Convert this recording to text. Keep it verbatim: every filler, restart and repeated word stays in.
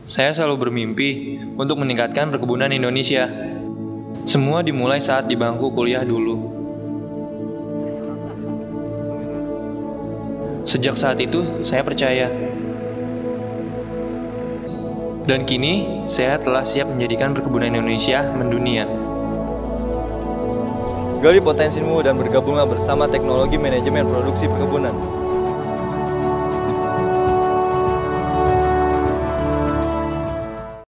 Saya selalu bermimpi untuk meningkatkan perkebunan Indonesia. Semua dimulai saat di bangku kuliah dulu. Sejak saat itu, saya percaya. Dan kini, saya telah siap menjadikan perkebunan Indonesia mendunia. Gali potensimu dan bergabunglah bersama Teknologi Manajemen Produksi Perkebunan.